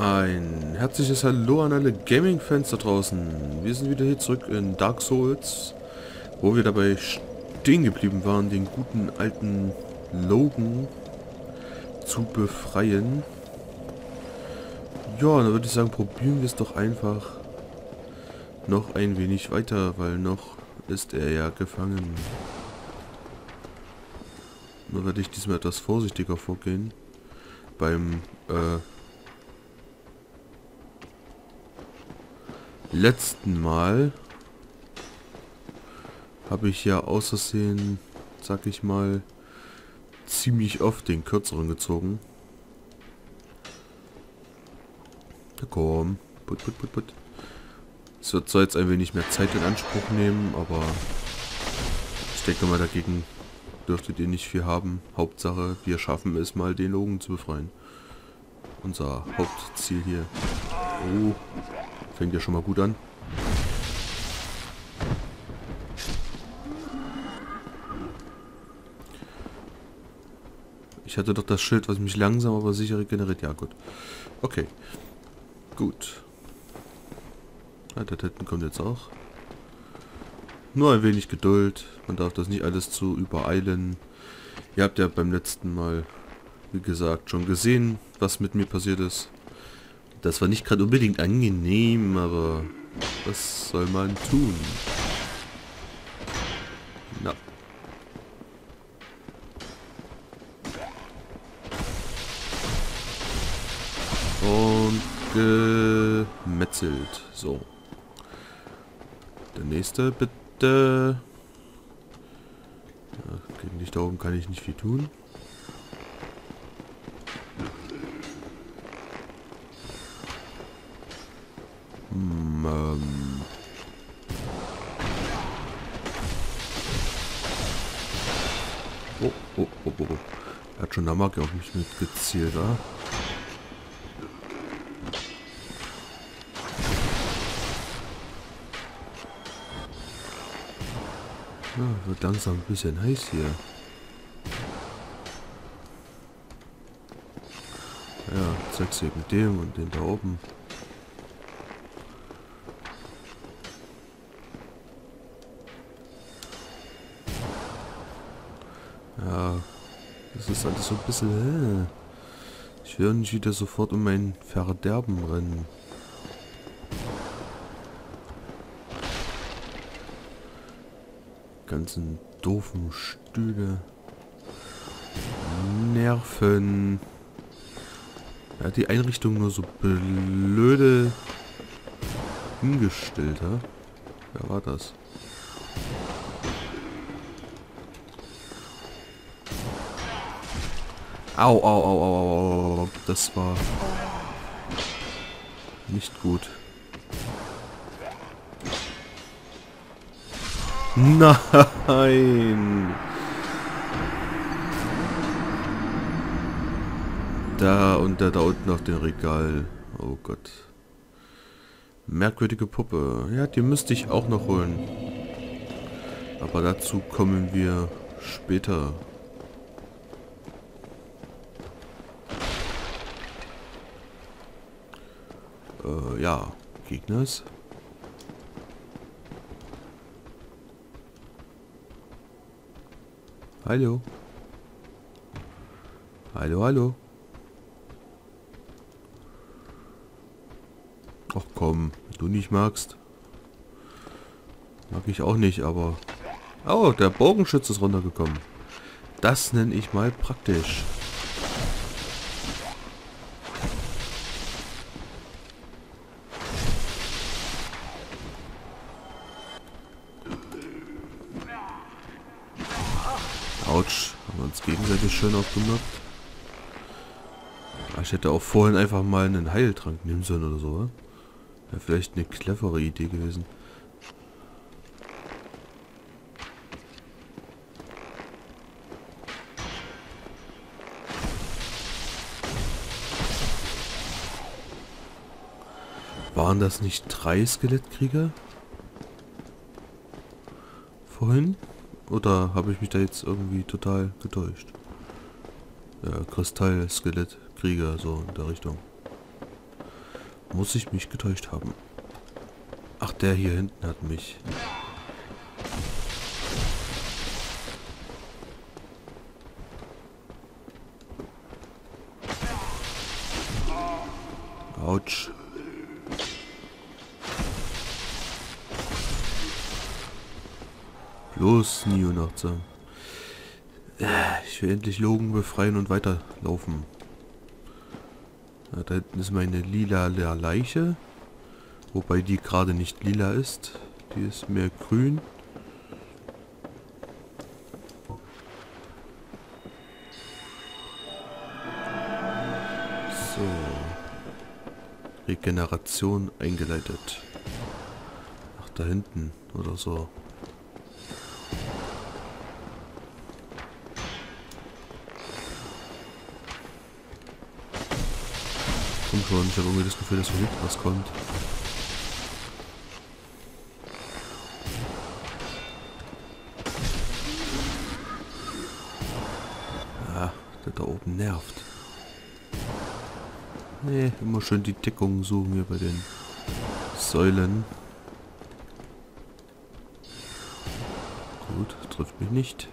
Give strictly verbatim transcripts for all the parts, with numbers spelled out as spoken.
Ein herzliches Hallo an alle Gaming-Fans da draußen. Wir sind wieder hier zurück in Dark Souls, wo wir dabei stehen geblieben waren, den guten alten Logan zu befreien. Ja, dann würde ich sagen, probieren wir es doch einfach noch ein wenig weiter, weil noch ist er ja gefangen. Nur werde ich diesmal etwas vorsichtiger vorgehen beim äh, letzten Mal habe ich ja aus Versehen, sag ich mal, ziemlich oft den kürzeren gezogen. Na komm, put, put, put, put. Es wird zwar jetzt ein wenig mehr Zeit in Anspruch nehmen, aber ich denke mal, dagegen dürftet ihr nicht viel haben. Hauptsache, wir schaffen es mal, den Logan zu befreien. Unser Hauptziel hier. Oh, fängt ja schon mal gut an. Ich hatte doch das Schild, was mich langsam aber sicher regeneriert. Ja, gut. Okay. Gut. Ja, der Titten kommt jetzt auch. Nur ein wenig Geduld. Man darf das nicht alles zu übereilen. Ihr habt ja beim letzten Mal, wie gesagt, schon gesehen, was mit mir passiert ist. Das war nicht gerade unbedingt angenehm, aber was soll man tun? Na. Und gemetzelt. So. Der nächste, bitte. Ja, gegen dich da oben kann ich nicht viel tun. Hm, ähm. Oh, oh, oh, oh, oh. Er hat schon der Marke auf mich mitgezielt, oder? Ja, wird langsam ein bisschen heiß hier. Ja, zeig's eben dem und den da oben. Ja, das ist alles so ein bisschen... Äh, ich will nicht wieder sofort um mein Verderben rennen. Ganzen doofen Stühle. Nerven. Er hat die Einrichtung nur so blöde hingestellt, ha? Wer war das? Au, au, au, au, au, au, das war nicht gut. Nein! Da und der da unten auf dem Regal. Oh Gott. Merkwürdige Puppe. Ja, die müsste ich auch noch holen. Aber dazu kommen wir später. Äh, ja. Gegners. Hallo. Hallo, hallo. Ach komm, wenn du nicht magst. Mag ich auch nicht, aber... Oh, der Bogenschütze ist runtergekommen. Das nenne ich mal praktisch. Autsch, haben wir uns gegenseitig schön aufgemacht. Ich hätte auch vorhin einfach mal einen Heiltrank nehmen sollen oder so. Wäre vielleicht eine clevere Idee gewesen. Waren das nicht drei Skelettkrieger? Vorhin? Oder habe ich mich da jetzt irgendwie total getäuscht? Ja, Kristall, Skelett, Krieger, so in der Richtung. Muss ich mich getäuscht haben? Ach, der hier hinten hat mich. Autsch. Los, Neonacht. Ich will endlich Logan befreien und weiterlaufen. Ja, da hinten ist meine lila Leiche. Wobei die gerade nicht lila ist. Die ist mehr grün. So. Regeneration eingeleitet. Ach, da hinten oder so. Komm schon, ich habe irgendwie das Gefühl, dass von hinten was kommt. Ah, der da oben nervt. Nee, immer schön die Deckung suchen wir bei den Säulen. Gut, trifft mich nicht.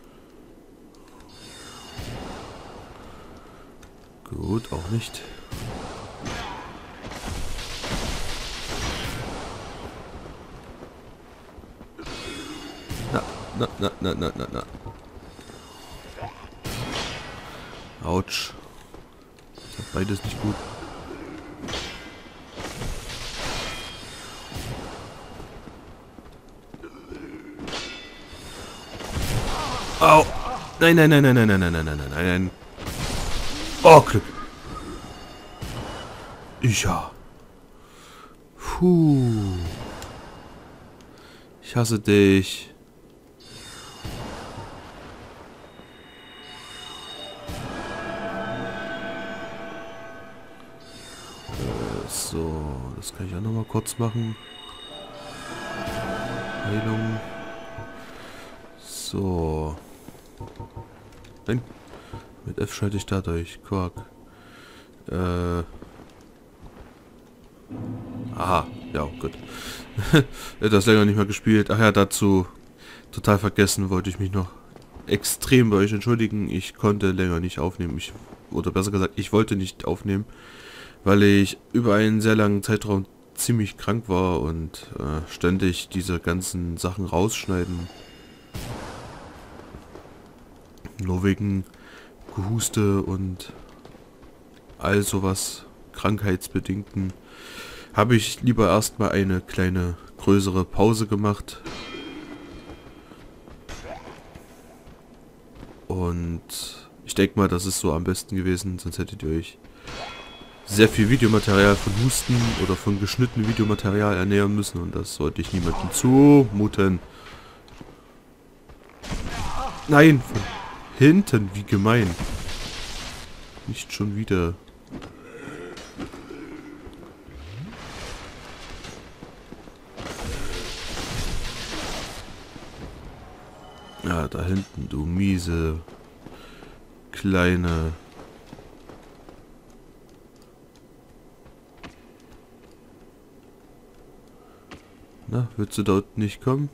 Gut, auch nicht. Na, na, na, na, na, na, na. Autsch. Das ist beides nicht gut. Au! Nein, nein, nein, nein, nein, nein, nein, nein, nein, nein, nein. Oh, Glück. Ja. Puh. Ich hasse dich. Äh, so, das kann ich auch noch mal kurz machen. Heilung. So. Nein. Mit F schalte ich da durch. Quark. Äh. Aha. Ja, gut. Etwas länger nicht mehr gespielt. Ach ja, dazu total vergessen, wollte ich mich noch extrem bei euch entschuldigen. Ich konnte länger nicht aufnehmen. Ich, oder besser gesagt, ich wollte nicht aufnehmen, weil ich über einen sehr langen Zeitraum ziemlich krank war und äh, ständig diese ganzen Sachen rausschneiden. Nur wegen Gehuste und all sowas krankheitsbedingten habe ich lieber erstmal eine kleine größere Pause gemacht. Und ich denke mal, das ist so am besten gewesen, sonst hättet ihr euch sehr viel Videomaterial von Husten oder von geschnittenem Videomaterial ernähren müssen und das sollte ich niemandem zumuten. Nein, von hinten, wie gemein. Nicht schon wieder. Ja, da hinten, du miese kleine... Na, willst du dort nicht kommen?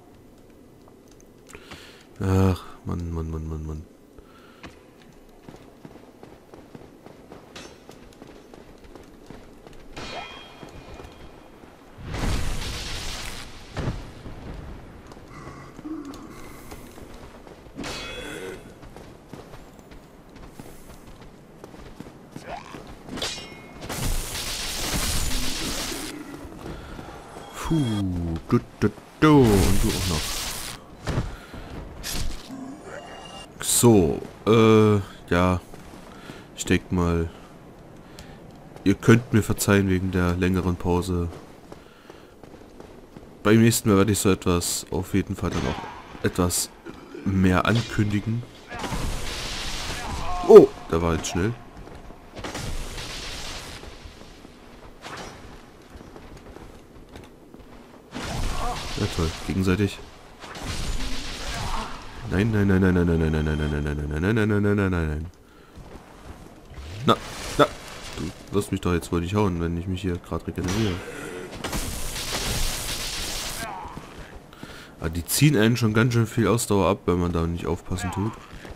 Ach, Mann, Mann, Mann, Mann, Mann. Puh, du, du, du, und du auch noch. So, äh, ja, ich denke mal, ihr könnt mir verzeihen wegen der längeren Pause. Beim nächsten Mal werde ich so etwas auf jeden Fall dann auch etwas mehr ankündigen. Oh, da war jetzt schnell. Ja toll, gegenseitig. Nein, nein, nein, nein, nein, nein, nein, nein, nein, nein, nein, nein, nein, nein, nein, nein, nein, nein, nein. Na, na. Du wirst mich doch jetzt wohl nicht hauen, wenn ich mich hier gerade regeneriere. Aber die ziehen einen schon ganz schön viel Ausdauer ab, wenn man da nicht aufpassen tut.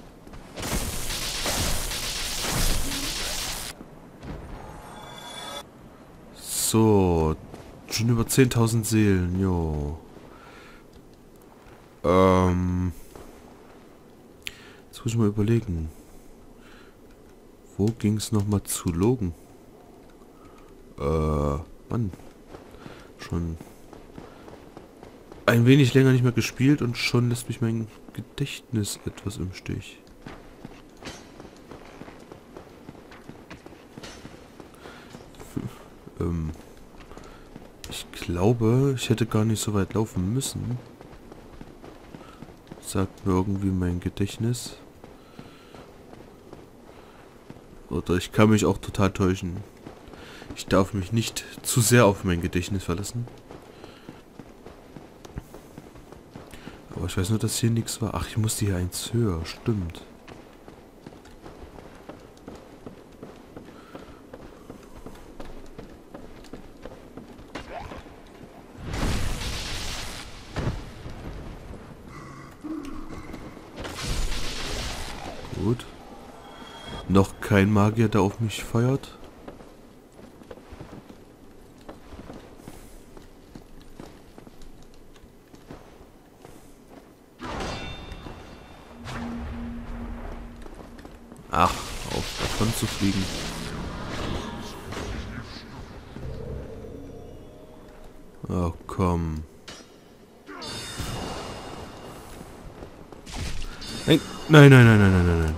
So, schon über zehntausend Seelen, jo. Ähm, jetzt muss ich mal überlegen. Wo ging es nochmal zu Logen? Äh, Mann. Schon ein wenig länger nicht mehr gespielt und schon lässt mich mein Gedächtnis etwas im Stich. ähm, ich glaube, ich hätte gar nicht so weit laufen müssen. Sagt mir irgendwie mein Gedächtnis. Oder ich kann mich auch total täuschen. Ich darf mich nicht zu sehr auf mein Gedächtnis verlassen. Aber ich weiß nur, dass hier nichts war. Ach, ich musste hier eins höher. Stimmt. Gut. Noch kein Magier, der auf mich feuert. Ach, auf davon zu fliegen. Oh, komm. Nein, nein, nein, nein, nein, nein, nein, nein.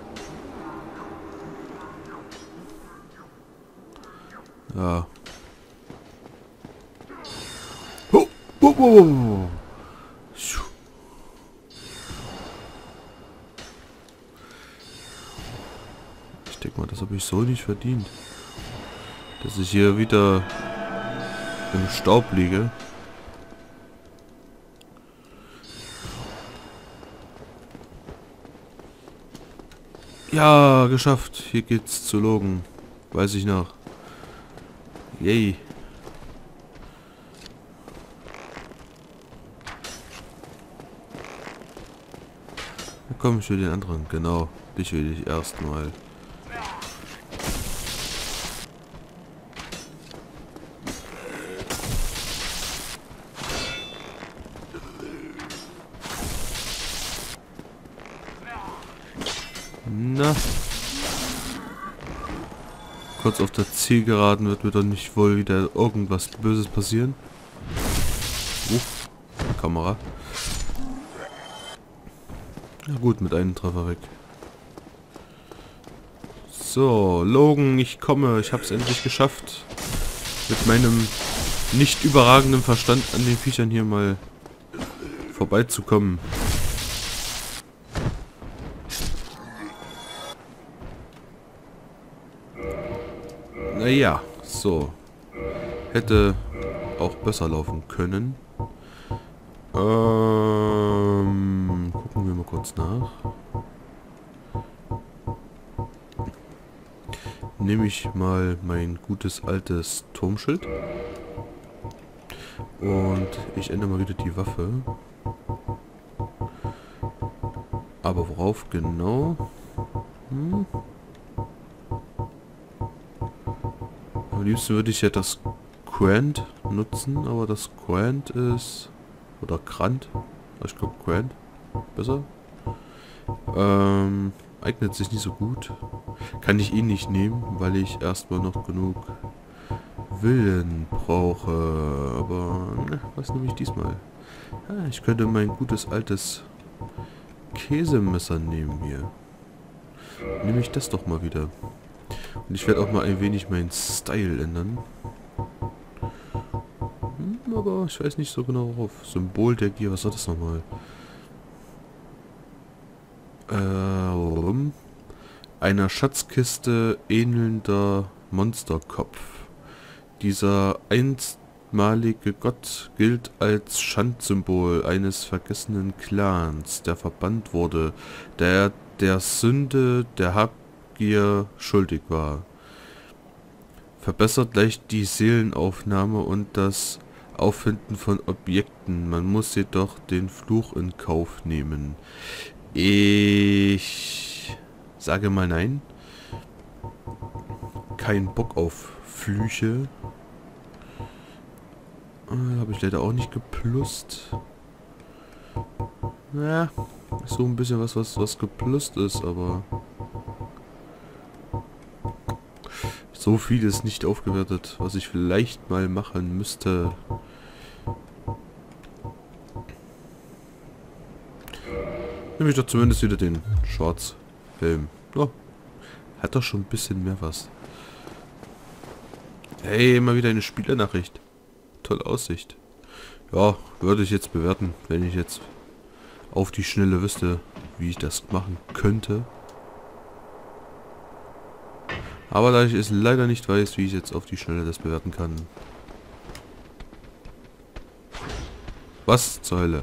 Ja. Oh, oh, oh, oh. Ich denke mal, das habe ich so nicht verdient. Dass ich hier wieder im Staub liege. Ja, geschafft. Hier geht's zu Logen. Weiß ich noch. Yay. Na komm, ich will den anderen. Genau. Dich will ich erstmal. Na. Kurz auf der Zielgeraden wird mir doch nicht wohl wieder irgendwas Böses passieren. Uff, Kamera. Na gut, mit einem Treffer weg. So, Logan, ich komme. Ich habe es endlich geschafft. Mit meinem nicht überragenden Verstand an den Viechern hier mal vorbeizukommen. Naja, so. Hätte auch besser laufen können. Ähm, gucken wir mal kurz nach. Nehme ich mal mein gutes altes Turmschild. Und ich ändere mal wieder die Waffe. Aber worauf genau? Hm? Am liebsten würde ich ja das Quant nutzen, aber das Quant ist... Oder Krant. Ich glaube Quant. Besser. Ähm, eignet sich nicht so gut. Kann ich ihn nicht nehmen, weil ich erstmal noch genug Willen brauche. Aber, ne, was nehme ich diesmal? Ah, ich könnte mein gutes altes Käsemesser nehmen hier. Nehme ich das doch mal wieder. Und ich werde auch mal ein wenig meinen Style ändern. Hm, aber ich weiß nicht so genau worauf. Symbol der Gier, was war das nochmal? Ähm, einer Schatzkiste ähnelnder Monsterkopf. Dieser einstmalige Gott gilt als Schandsymbol eines vergessenen Clans, der verbannt wurde, der der Sünde der Habgier schuldig war. Verbessert leicht die Seelenaufnahme und das Auffinden von Objekten. Man muss jedoch den Fluch in Kauf nehmen. Ich sage mal nein. Kein Bock auf Flüche. Äh, Habe ich leider auch nicht geplust. Ja, so ein bisschen was, was, was geplust ist, aber so viel ist nicht aufgewertet, was ich vielleicht mal machen müsste. Nehme ich doch zumindest wieder den Schwarzhelm. Oh, hat doch schon ein bisschen mehr was. Hey, immer wieder eine Spielernachricht. Tolle Aussicht. Ja, würde ich jetzt bewerten, wenn ich jetzt auf die Schnelle wüsste, wie ich das machen könnte. Aber da ich es leider nicht weiß, wie ich jetzt auf die Schnelle das bewerten kann. Was zur Hölle?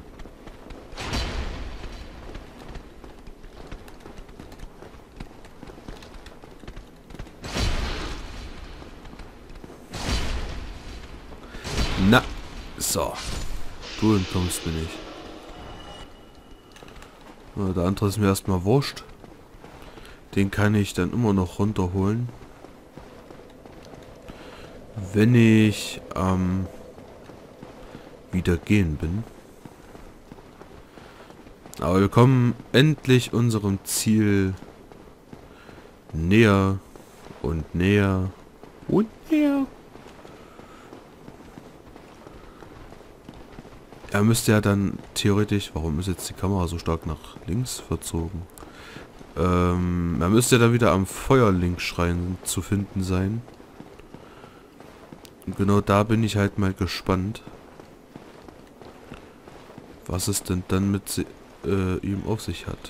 Na, so. Du entkommst mir nicht. Na, der andere ist mir erstmal wurscht. Den kann ich dann immer noch runterholen. Wenn ich ähm, wieder gehen bin. Aber wir kommen endlich unserem Ziel näher und näher und näher. Er müsste ja dann theoretisch... Warum ist jetzt die Kamera so stark nach links verzogen? Ähm, er müsste ja dann wieder am Feuerlinkschrein zu finden sein. Und genau da bin ich halt mal gespannt, was es denn dann mit äh, ihm auf sich hat.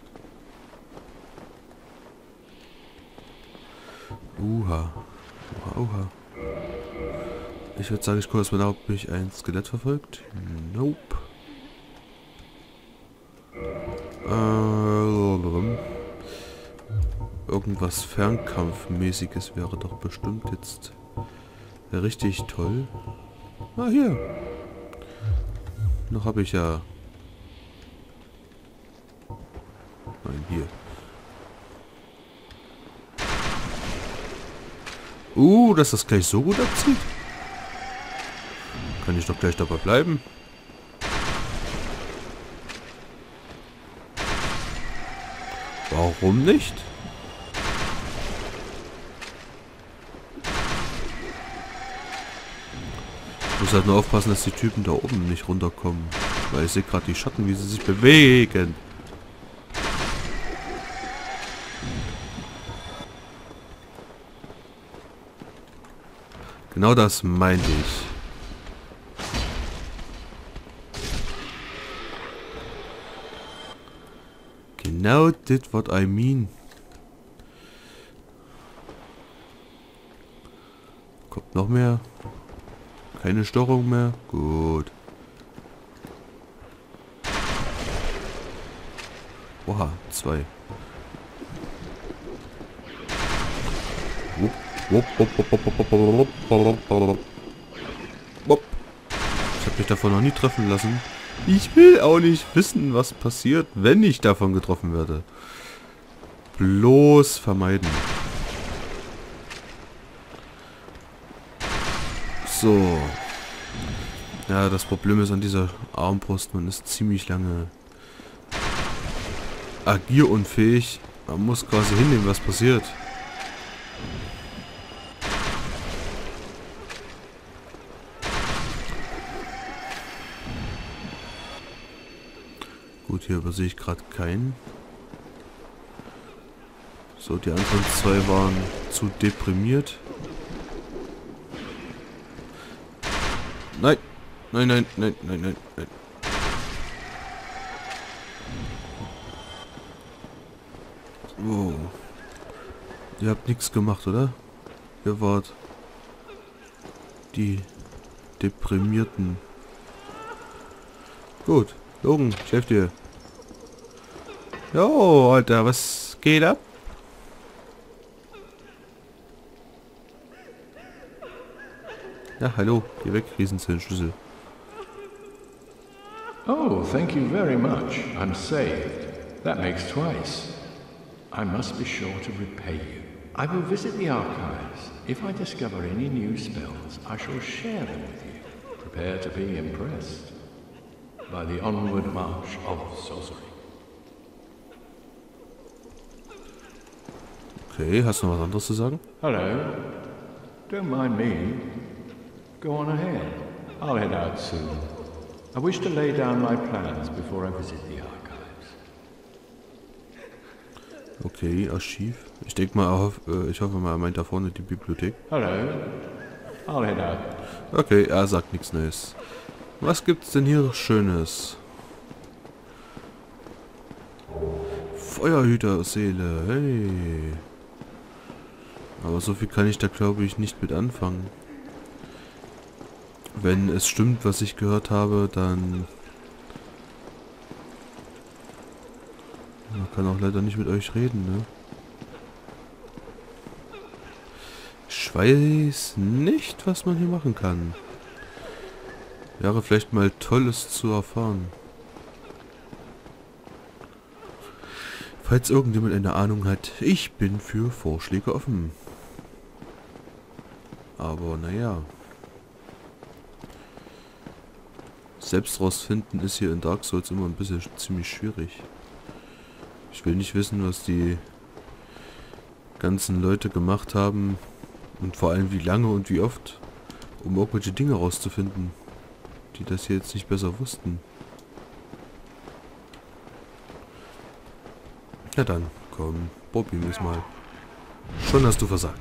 Uha. Uha, uha. Ich würde sagen, ich gucke erstmal nach, ob mich ein Skelett verfolgt. Nope. Äh, irgendwas Fernkampfmäßiges wäre doch bestimmt jetzt richtig toll. Ah, hier. Noch habe ich ja... Nein, hier. Uh, dass das gleich so gut abzieht. Kann ich doch gleich dabei bleiben. Warum nicht? Ich muss halt nur aufpassen, dass die Typen da oben nicht runterkommen. Weil ich sehe gerade die Schatten, wie sie sich bewegen. Genau das meinte ich. Genau das, what I mean. Kommt noch mehr? Keine Störung mehr? Gut. Oha, zwei. Wupp, wupp, wupp, wupp, wupp, wupp, wupp, wupp, wupp, wupp. Ich habe mich davon noch nie treffen lassen. Ich will auch nicht wissen, was passiert, wenn ich davon getroffen werde. Bloß vermeiden. So. Ja, das Problem ist an dieser Armbrust, man ist ziemlich lange agierunfähig. Man muss quasi hinnehmen, was passiert. Gut, hier übersehe ich gerade keinen. So, die anderen zwei waren zu deprimiert. Nein! Nein, nein, nein, nein, nein, nein. Oh. Ihr habt nichts gemacht, oder? Ihr wart die Deprimierten. Gut. Logan, ich helfe dir. Jo, Alter, was geht ab? Ja, hallo, geh weg, Riesenzellenschlüssel. Oh, thank you very much. I'm saved. That makes twice. I must be sure to repay you. I will visit the archives. If I discover any new spells, I shall share them with you. Prepare to be impressed by the onward march of sorcery. Okay, hast du noch was anderes zu sagen? Hello. Don't mind me. Go on ahead. I'll head out soon. I wish to lay down my plans before I visit the archives. Okay, Archiv. Ich denke mal, auf, äh, ich hoffe mal, er meint da vorne die Bibliothek. Hello. I'll head out. Okay, er sagt nichts Neues. Was gibt's denn hier Schönes? Feuerhüterseele, hey. Aber so viel kann ich da, glaube ich, nicht mit anfangen. Wenn es stimmt, was ich gehört habe, dann... Man kann auch leider nicht mit euch reden, ne? Ich weiß nicht, was man hier machen kann. Wäre vielleicht mal Tolles zu erfahren. Falls irgendjemand eine Ahnung hat, ich bin für Vorschläge offen. Aber naja. Selbst rausfinden ist hier in Dark Souls immer ein bisschen ziemlich schwierig. Ich will nicht wissen, was die ganzen Leute gemacht haben und vor allem wie lange und wie oft, um irgendwelche Dinge rauszufinden, die das hier jetzt nicht besser wussten. Ja dann, komm, probieren wir es mal. Schon hast du versagt.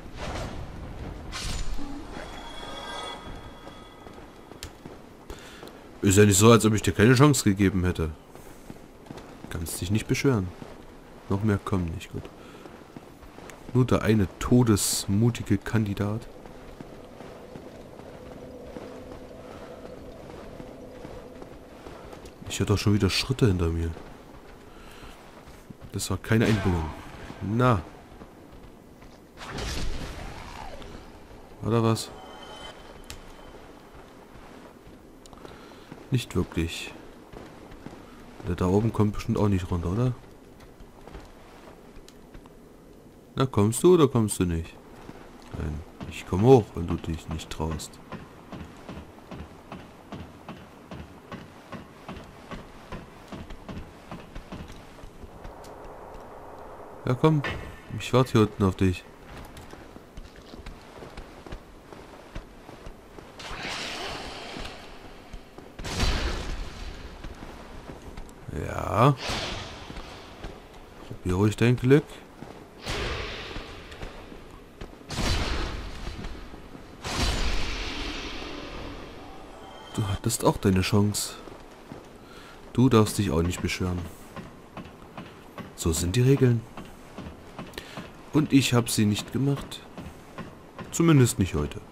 Ist ja nicht so, als ob ich dir keine Chance gegeben hätte. Kannst dich nicht beschweren. Noch mehr kommen nicht, gut. Nur der eine todesmutige Kandidat. Ich hatte doch schon wieder Schritte hinter mir. Das war keine Einbildung. Na. Oder was? Nicht wirklich. Der da oben kommt bestimmt auch nicht runter, oder? Na, kommst du oder kommst du nicht? Nein, ich komme hoch, wenn du dich nicht traust. Ja komm, ich warte hier unten auf dich. Ja. Probier ruhig dein Glück. Du hattest auch deine Chance. Du darfst dich auch nicht beschweren. So sind die Regeln. Und ich habe sie nicht gemacht. Zumindest nicht heute.